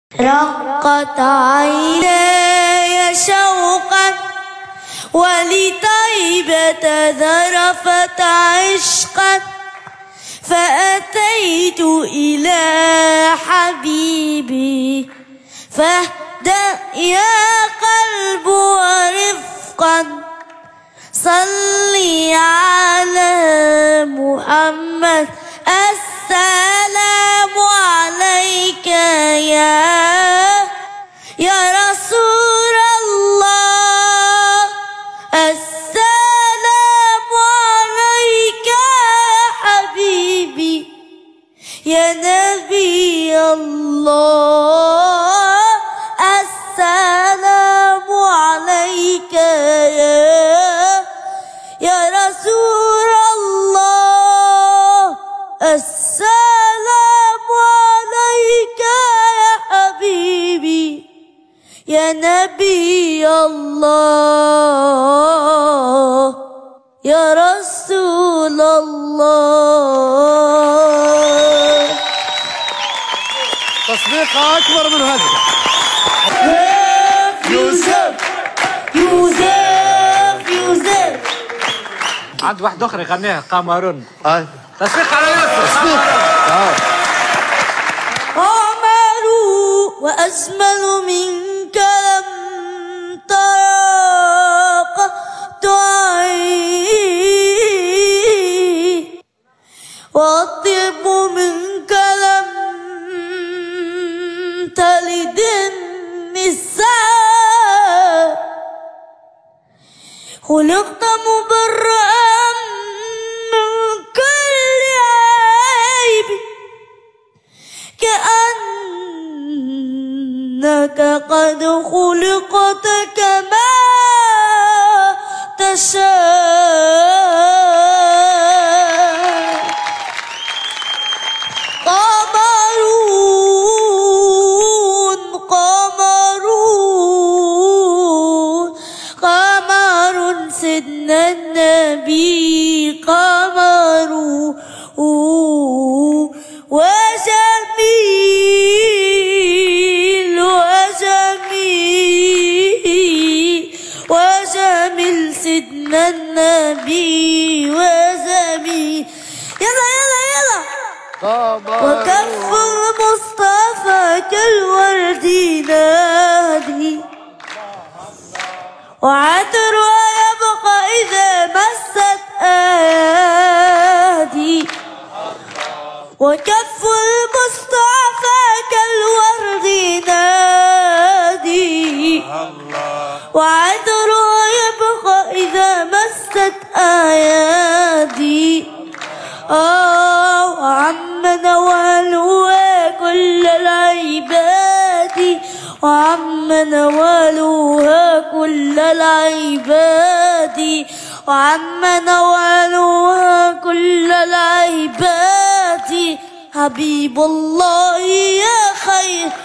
رقت عيناي شوقا ولطيبة ذرفت عشقا فأتيت إلى حبيبي فاهدأ يا قلب ورفقا صلي على محمد السلام عليك يا رسول الله السلام عليك يا حبيبي يا نبي الله السلام عليك يا رسول الله السلام عليك يا حبيبي يا نبي الله يا رسول الله. تصفيقة أكبر من هذا. يوسف يوسف يوسف. عند واحد أخرى يغنيها قمرون. تصفيق على يوسف. قمروا وأجمل منك لم تراق عيني وأطيب منك لم تلد النساء خلقت مبرأ من كل عيب كأنك قد خلقت كما تشاء. قمرون قمرون قمر سيدنا النبي قمرون وجميل وجميل سيدنا النبي وجميل. يلا يلا يلا. وكف المصطفى كالورد نادي وعطر يبقى إذا مست أيادي وكف المصطفى كالورد نادي وعطر يبقى إذا مست أيادي. وعم نوالها كل العباد وعم نوالها كل العباد وعم نوالها كل العباد. حبيب الله يا خير